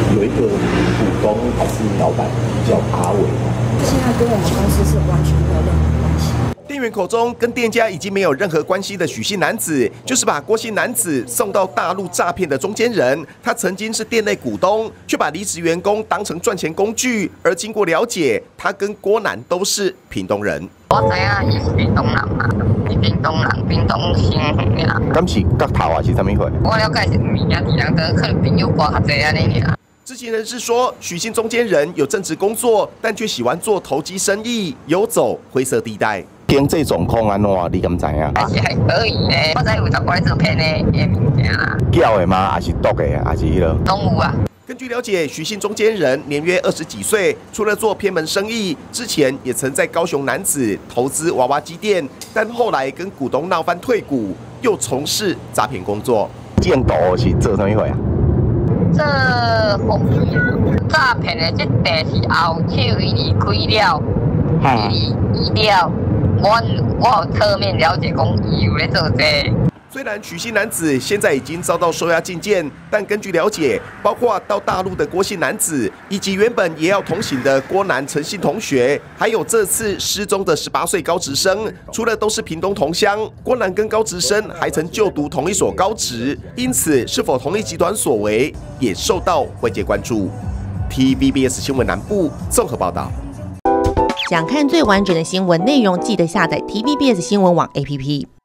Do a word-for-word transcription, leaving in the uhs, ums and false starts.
有一个股东还是老板叫阿伟， 现在跟我们公司是完全没有任何关系。 店员口中跟店家已经没有任何关系的许姓男子，就是把郭姓男子送到大陆诈骗的中间人。他曾经是店内股东，却把离职员工当成赚钱工具。而经过了解，他跟郭男都是屏东人。 我知影伊是屏东人嘛，是屏东人，屏东新园啦。 敢是角头还是什么货？ 我了解是唔是啊，两个可能朋友挂较济安尼尔。 知情人士说，许姓中间人有正职工作，但却喜欢做投机生意，游走灰色地带。 经济状况安怎？你敢知影？ 还是还可以诶，我知有十块做骗的诶物件啦。 叫的吗？还是毒的？还是迄落？ 拢有啊。 根据了解，许姓中间人年约二十几岁，除了做偏门生意，之前也曾在高雄男子投资娃娃机店，但后来跟股东闹翻退股，又从事诈骗工作。 建股是做什么货啊？ 这风诈骗的这地是后手伊离开了，伊移了，我我有侧面了解讲伊有咧做这。 虽然许姓男子现在已经遭到收押禁见，但根据了解，包括到大陆的郭姓男子，以及原本也要同行的郭男陈姓同学，还有这次失踪的十八岁高职生，除了都是屏东同乡，郭男跟高职生还曾就读同一所高职，因此是否同一集团所为，也受到外界关注。T V B S 新闻南部综合报道。 想看最完整的新闻内容，记得下载 T V B S 新闻网 A P P。